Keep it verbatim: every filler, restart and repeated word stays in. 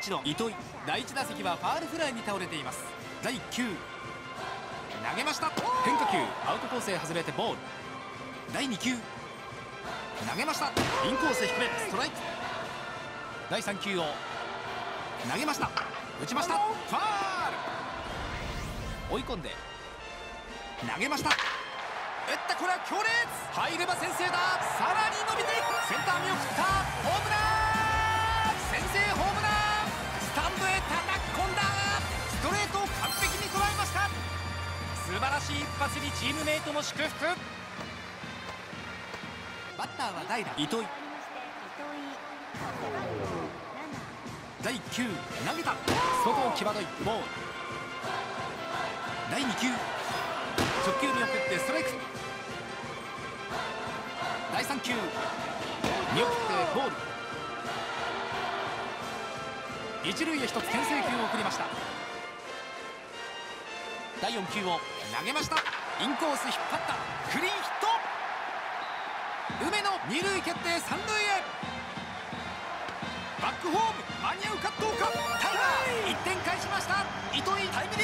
チの糸井。第いち打席はファールフライに倒れています。だいきゅう投げました。変化球アウトコースへ外れてボール。だいに球投げました。インコース低めストライク。だいさん球を投げました。打ちました。ファール。追い込んで投げました。打ったこれは強烈。入れば先制だ。さらに伸びていく。センター見送った。ホームラン。先制ホームラン。スタンドへ叩き込んだ。ストレートを完璧に捉えました。素晴らしい一発にチームメイトも祝福。バッターは代打糸井。だいきゅう投げた。外を際どいボール。だいに球直球見送ってストライク。だいさん球見送ってボール。一塁へ一つ牽制球を送りました。だいよん球を投げました。インコース引っ張ったクリーンヒット。梅野二塁蹴って三塁へ。バックホーム間に合うかどうか。タイガーいってん返しました。糸井タイムリー